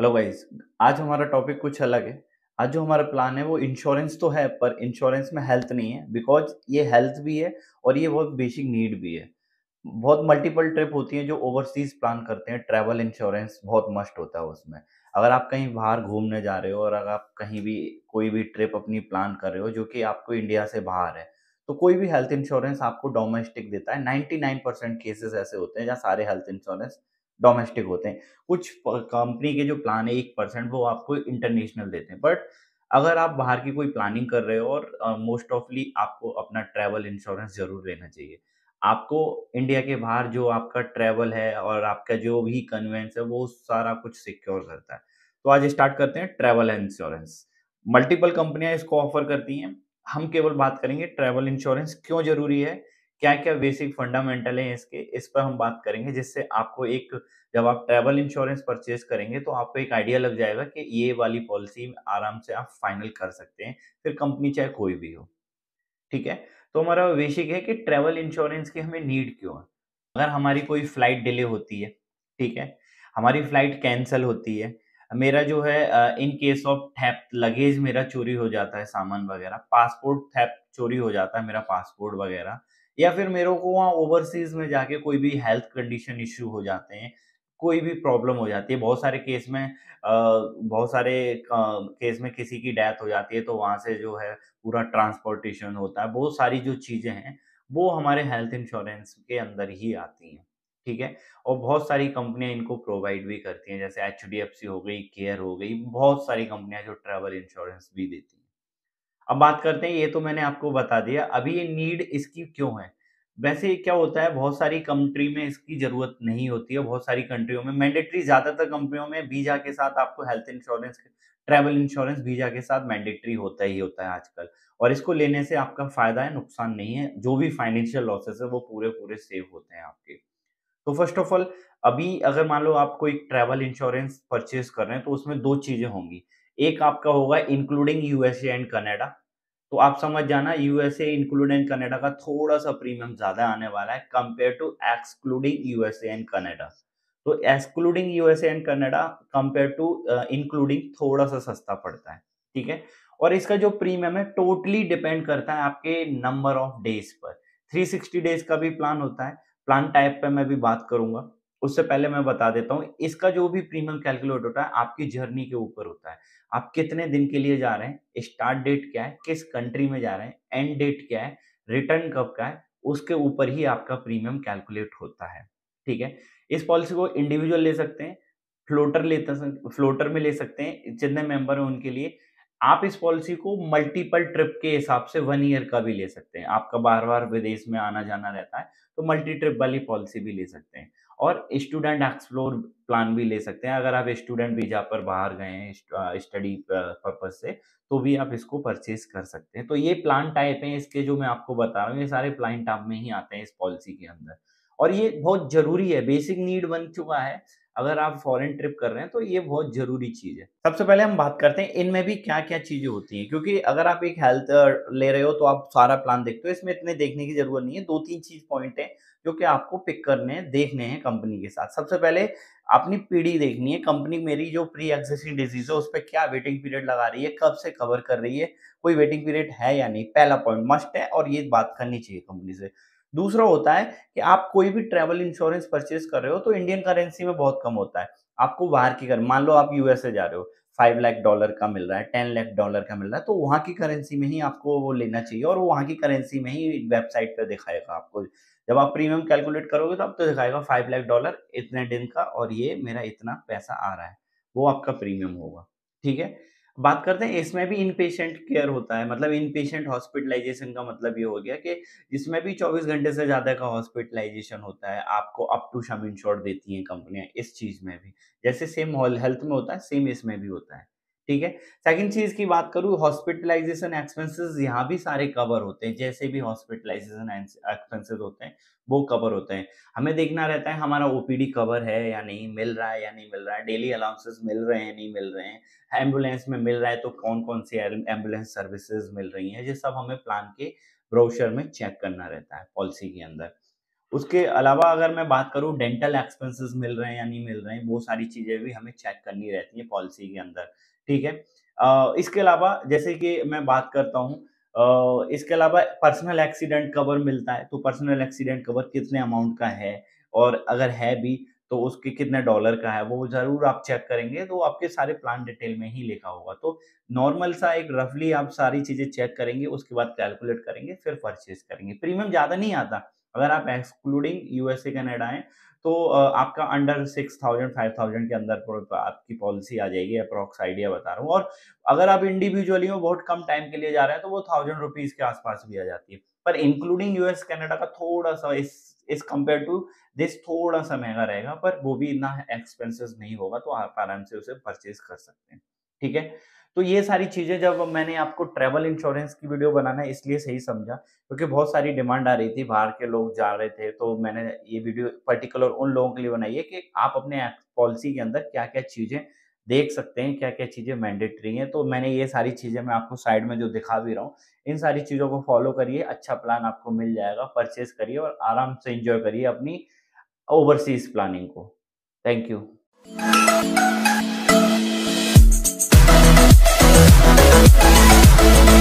Hello guys. आज हमारा topic कुछ अलग है। आज जो हमारा प्लान है वो इंश्योरेंस तो है, पर इंश्योरेंस में हेल्थ नहीं है, बिकॉज़ ये हेल्थ भी है और ये बहुत बेसिक नीड भी है। बहुत मल्टीपल ट्रिप होती हैं जो ओवरसीज़ प्लान करते हैं, ट्रैवल इंश्योरेंस बहुत मस्ट होता है उसमें। अगर आप कहीं बाहर घूमने जा रहे हो और अगर आप कहीं भी कोई भी ट्रिप अपनी प्लान कर रहे हो जो कि आपको इंडिया से बाहर है, तो कोई भी हेल्थ इंश्योरेंस आपको डोमेस्टिक देता है। 99% केसेज़ ऐसे होते हैं जहाँ सारे हेल्थ इंश्योरेंस डोमेस्टिक होते हैं। कुछ कंपनी के जो प्लान है 1% वो आपको इंटरनेशनल देते हैं। बट अगर आप बाहर की कोई प्लानिंग कर रहे हो और मोस्ट ऑफली आपको अपना ट्रैवल इंश्योरेंस ज़रूर लेना चाहिए। आपको इंडिया के बाहर जो आपका ट्रैवल है और आपका जो भी कन्वेंस है वो सारा कुछ सिक्योर करता है। तो आज स्टार्ट करते हैं ट्रैवल इंश्योरेंस। मल्टीपल कंपनियाँ इसको ऑफ़र करती हैं। हम केवल बात करेंगे ट्रैवल इंश्योरेंस क्यों ज़रूरी है? क्या-क्या बेसिक फंडामेंटल हैं इसके, इस पर हम बात करेंगे जिससे आपको एक जब आप ट्रैवल इंश्योरेंस परचेज़ करेंगे तो आपको एक आइडिया लग जाएगा कि ये वाली पॉलिसी आराम से आप फाइनल कर सकते हैं, फिर कंपनी चाहे कोई भी हो। ठीक है? तो हमारा बेसिक है कि ट्रैवल इंश्योरेंस की हमें नीड क्यों है? अगर हमारी कोई फ्लाइट डिले होती है, ठीक है? हमारी फ्लाइट कैंसल होती है, मेरा जो है in case of theft luggage मेरा चोरी हो जाता है सामान वगैरह, पासपोर्ट थेफ्ट चोरी हो जाता है मेरा पासपोर्ट वगैरह या फिर मेरे को वहाँ ओवरसीज़ में जाके कोई भी हेल्थ कंडीशन इश्यू हो जाते हैं, कोई भी प्रॉब्लम हो जाती है। बहुत सारे केस में किसी की डेथ हो जाती है, तो वहाँ से जो है पूरा ट्रांसपोर्टेशन होता है, बहुत सारी जो चीज़ें हैं, वो हमारे हेल्थ इंश्योरेंस के अंदर ही आती हैं, ठीक है? और बहुत सारी कंपनियाँ इनको प्रोवाइड भी करती हैं, जैसे एचडीएफसी हो गई, केयर हो गई, बहुत सारी कंपनियाँ जो ट्रैवल इंश्योरेंस भी देती हैं। अब बात करते हैं, ये तो मैंने आपको बता दिया, अभी ये नीड इसकी क्यों है? वैसे क्या होता है, बहुत सारी कंट्री में इसकी ज़रूरत नहीं होती है, बहुत सारी कंट्रियों में मैंडेटरी ज़्यादातर कंपनियों में वीज़ा के साथ आपको health insurance travel insurance visa के साथ मैंडेटरी होता ही होता है आजकल और इसको लेने से आपका फ़ायदा है, नुकसान नहीं है। जो भी फाइनेंशियल लॉसेस है, वो पूरे-पूरे सेव होते हैं आपके। तो फर्स्ट ऑफ ऑल अभी अगर मान लो आप कोई ट्रैवल इंश्योरेंस परचेज़ कर रहे हैं, तो उसमें 2 चीज़ें होंगी। एक आपका होगा इंक्लूडिंग यूएसए एंड कनाडा, तो आप समझ जाना यूएसए इंक्लूडिंग कनाडा का थोड़ा-सा प्रीमियम ज़्यादा आने वाला है compare to excluding USA and Canada. तो excluding USA and Canada compare to including थोड़ा-सा सस्ता पड़ता है, ठीक है? और इसका जो प्रीमियम है टोटली डिपेंड करता है आपके नंबर ऑफ डेज़ पर। 360 डेज़ का भी प्लान होता है, प्लान टाइप पे मैं भी बात करूँगा। उससे पहले मैं बता देता हूँ, इसका जो भी प्रीमियम कैलकुलेट होता है, आपकी जर्नी के ऊपर होता है। आप कितने दिन के लिए जा रहे हैं, स्टार्ट डेट क्या है, किस कंट्री में जा रहे हैं, एंड डेट क्या है, रिटर्न कब का है, उसके ऊपर ही आपका प्रीमियम कैलकुलेट होता है, ठीक है? इस पॉलिसी को इंडिविजुअल ले सकते हैं, फ्लोटर में ले सकते हैं, जितने मेंबर हैं उनके लिए। आप इस पॉलिसी को मल्टीपल ट्रिप के हिसाब से 1 ईयर का भी ले सकते हैं। आपका बार-बार विदेश में आना-जाना रहता है, तो मल्टी ट्रिप वाली पॉलिसी भी ले सकते हैं। और स्टूडेंट एक्सप्लोर प्लान भी ले सकते हैं, अगर आप स्टूडेंट वीज़ा पर बाहर गए हैं स्टडी पर्पज़ से, तो भी आप इसको परचेज़ कर सकते हैं। तो ये प्लान टाइप हैं इसके जो मैं आपको बता रहा हूँ, ये सारे प्लान टाइप में ही आते हैं इस पॉलिसी के अंदर। और ये बहुत ज़रूरी है, बेसिक नीड बन चुका है। अगर आप फॉरेन ट्रिप कर रहे हैं, तो ये बहुत ज़रूरी चीज़ है। सबसे पहले हम बात करते हैं इनमें भी क्या-क्या चीज़ें होती हैं, क्योंकि अगर आप एक हेल्थ ले रहे हो, तो आप सारा प्लान देखते हो, इसमें इतने देखने की ज़रूरत नहीं है। 2-3 चीज़ पॉइंट हैं जो कि आपको पिक करने हैं, देखने हैं कंपनी के साथ। सबसे पहले अपनी पीढ़ी देखनी है, कंपनी मेरी जो प्री एक्जिस्टिंग डिज़ीज़ है, उस पे क्या वेटिंग पीरियड लगा रही है, कब से कवर कर रही है, कोई वेटिंग पीरियड है या नहीं, पहला पॉइंट मस्ट है और ये बात करनी चाहिए कंपनी से। दूसरा होता है कि आप कोई भी ट्रैवल इंश्योरेंस परचेज़ कर रहे हो, तो इंडियन करेंसी में बहुत कम होता है। आपको बाहर की मान लो आप यूएसए जा रहे हो, 5 लाख डॉलर का मिल रहा है, 10 लाख डॉलर का मिल रहा है, तो वहाँ की करेंसी में ही आपको वो लेना चाहिए और वो वहाँ की करेंसी में ही वेबसाइट पे दिखाएगा आपको। जब आप प्रीमियम कैलकुलेट करोगे तो आपको दिखाएगा 5 लाख डॉलर इतने दिन का और ये मेरा इतना पैसा आ रहा है, वो आपका प्रीमियम होगा, ठीक है? बात करते हैं इसमें भी इनपेशेंट केयर होता है, मतलब इनपेशेंट हॉस्पिटलाइज़ेशन का मतलब ये हो गया कि इसमें भी 24 घंटे से ज़्यादा का हॉस्पिटलाइज़ेशन होता है, आपको अप टू सम इंश्योर देती हैं कंपनियाँ इस चीज़ में भी। जैसे सेम हॉल हेल्थ में होता है, सेम इसमें भी होता है, ठीक है? सेकंड चीज़ की बात करूँ, हॉस्पिटलाइज़ेशन एक्सपेंसेस यहाँ भी सारे कवर होते हैं, जैसे भी हॉस्पिटलाइज़ेशन एक्सपेंसेस होते हैं, वो कवर होते हैं। हमें देखना रहता है हमारा ओपीडी कवर है या नहीं, मिल रहा है या नहीं मिल रहा है, डेली अलाउंसेस मिल रहे हैं, नहीं मिल रहे हैं, एम्बुलेंस में मिल रहा है तो कौन-कौन सी एम्बुलेंस सर्विसेज़ मिल रही हैं, ये सब हमें प्लान के ब्रोशर में चेक करना रहता है पॉलिसी के अंदर। उसके अलावा अगर मैं बात करूँ डेंटल एक्सपेंसेस मिल रहे हैं या नहीं मिल रहे हैं, वो सारी चीज़ें भी हमें चेक करनी रहती हैं पॉलिसी के अंदर, ठीक है? इसके अलावा जैसे कि मैं बात करता हूँ इसके अलावा पर्सनल एक्सीडेंट कवर मिलता है, तो पर्सनल एक्सीडेंट कवर कितने अमाउंट का है और अगर है भी तो उसके कितने डॉलर का है, वो ज़रूर आप चेक करेंगे, तो आपके सारे प्लान डिटेल में ही लिखा होगा। तो नॉर्मल सा एक रफली आप सारी चीज़ें चेक करेंगे, उसके बाद कैलकुलेट करेंगे, फिर परचेज़ करेंगे। प्रीमियम ज़्यादा नहीं आता, अगर आप एक्सक्लूडिंग यूएसए, कनाडा हैं, तो आपका अंडर 6000 5000 के अंदर आपकी पॉलिसी आ जाएगी, अप्रॉक्स आइडिया बता रहा हूँ और अगर आप इंडिविजुअली हो, बहुत कम टाइम के लिए जा रहे हैं, तो वो ₹1000 के आस-पास भी आ जाती है। पर इंक्लूडिंग यूएस, कनाडा का थोड़ा-सा इस कंपेयर टू दिस थोड़ा-सा महँगा रहेगा, पर वो भी इतना एक्सपेंसिव नहीं होगा, तो आप आराम से उसे परचेज़ कर सकते हैं। ठीक है? तो ये सारी चीज़ें जब मैंने आपको ट्रैवल इंश्योरेंस की वीडियो बनाना इसलिए सही समझा, क्योंकि बहुत सारी डिमांड आ रही थी, बाहर के लोग जा रहे थे, तो मैंने ये वीडियो पर्टिकुलर उन लोगों के लिए बनाई है कि आप अपने पॉलिसी के अंदर क्या-क्या चीज़ें देख सकते हैं, क्या-क्या चीज़ें मैंडेटरी हैं। तो मैंने ये सारी चीज़ें मैं आपको साइड में जो दिखा भी रहा हूँ, इन सारी चीज़ों को फ़ॉलो करिए, अच्छा प्लान आपको मिल जाएगा, परचेज़ करिए और आराम से एन्जॉय करिए अपनी ओवरसीज़ प्लानिंग को। Thank you.